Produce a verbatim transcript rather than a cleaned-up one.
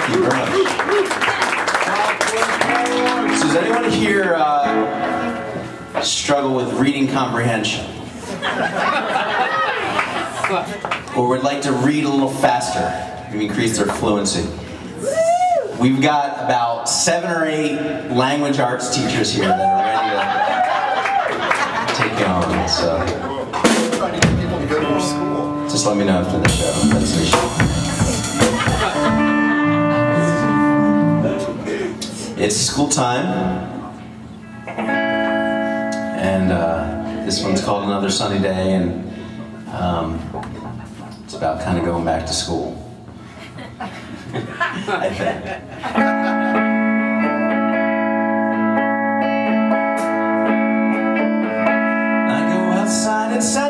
you very much. So does anyone here uh, struggle with reading comprehension? Or would like to read a little faster and increase their fluency? We've got about seven or eight language arts teachers here that are ready to take you on. So Trying to get people to go to your school. just let me know after the show. That's the issue. It's school time, and uh, this one's called Another Sunny Day, and um, it's about kind of going back to school. I think. I go outside and